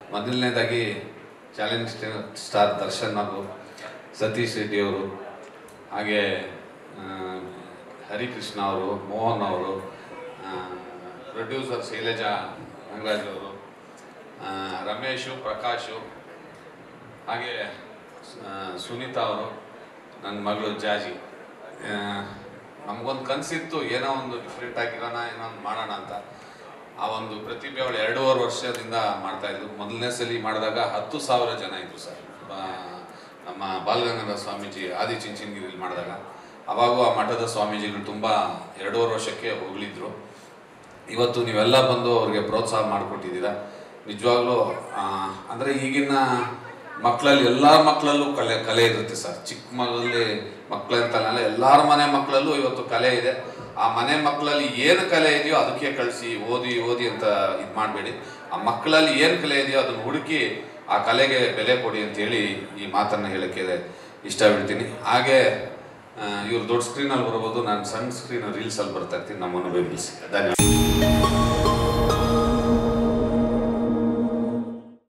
ಮೊದಲನೇದಾಗಿ challenge star Darshan ಅವರು, ಸತೀಶ್ ರೆಡ್ಡಿ ಅವರು, ಹಾಗೆ ಹರಿಕೃಷ್ಣ ಅವರು, ಮೋಹನ್ ಅವರು, ಪ್ರೊಡ್ಯೂಸರ್ ಶೈಲಜಾ ನಾಗರಾಜ್ ಅವರು, ರಮೇಶು, ಪ್ರಕಾಶು, ಹಾಗೆ ಸುನೀತಾ ಅವರು, ನನ್ನ ಮಗಳು ಜಾಜಿ. ನಮಗೊಂದು ಕನಸಿತ್ತು, ಏನೋ ಒಂದು ಡಿಫ್ರೆಂಟ್ ಆಗಿರೋಣ, ಏನೋ ಒಂದು ಮಾಡೋಣ ಅಂತ. ಆ ಒಂದು ಪ್ರತಿಭೆ ಅವಳು 2.5 ವರ್ಷದಿಂದ ಮಾಡ್ತಾಯಿದ್ದು. ಮೊದಲನೇ ಸಲ ಮಾಡಿದಾಗ 10,000 ಜನ ಇದ್ರು ಸರ್. ನಮ್ಮ ಬಾಲಗಂಗಾಧರ ಸ್ವಾಮೀಜಿ ಆದಿಚುಂಚನಗಿರಿಯಲ್ಲಿ ಮಾಡಿದಾಗ ಅವಾಗೂ ಆ ಮಠದ ಸ್ವಾಮೀಜಿಗಳು ತುಂಬ 2.5 ವರ್ಷಕ್ಕೆ ಹೊಗಳಿದ್ರು. ಇವತ್ತು ನೀವೆಲ್ಲ ಬಂದು ಅವ್ರಿಗೆ ಪ್ರೋತ್ಸಾಹ ಮಾಡಿಕೊಟ್ಟಿದ್ದೀರಾ. ನಿಜವಾಗ್ಲೂ ಅಂದರೆ ಈಗಿನ ಮಕ್ಕಳಲ್ಲಿ ಎಲ್ಲರ ಮಕ್ಕಳಲ್ಲೂ ಕಲೆ ಇರುತ್ತೆ ಸರ್. ಚಿಕ್ಕ ಮಕ್ಕಳಂತಲ್ಲ, ಎಲ್ಲರ ಮನೆ ಮಕ್ಕಳಲ್ಲೂ ಇವತ್ತು ಕಲೆ ಇದೆ. ಆ ಮನೆ ಮಕ್ಕಳಲ್ಲಿ ಏನು ಕಲೆ ಇದೆಯೋ ಅದಕ್ಕೆ ಕಳಿಸಿ, ಓದಿ ಅಂತ ಇದು ಮಾಡಬೇಡಿ. ಆ ಮಕ್ಕಳಲ್ಲಿ ಏನು ಕಲೆ ಇದೆಯೋ ಅದನ್ನು ಹುಡುಕಿ ಆ ಕಲೆಗೆ ಬೆಲೆ ಕೊಡಿ ಅಂತೇಳಿ ಈ ಮಾತನ್ನು ಹೇಳೋಕ್ಕೆ ಇಷ್ಟಪಡ್ತೀನಿ. ಹಾಗೆ ಇವ್ರು ದೊಡ್ಡ ಸ್ಕ್ರೀನಲ್ಲಿ ಬರ್ಬೋದು, ನಾನು ಸಣ್ಣ ಸ್ಕ್ರೀನ್ ರೀಲ್ಸಲ್ಲಿ ಬರ್ತಾ ಇರ್ತೀನಿ. ನಮ್ಮನ್ನು ಬೆಂಬಲಿಸಿ. ಧನ್ಯವಾದ.